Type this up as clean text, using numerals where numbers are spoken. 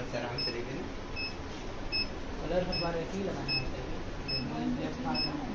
से आराम से देखिए ना। कलर हर बार ऐसे ही लगाना होता है।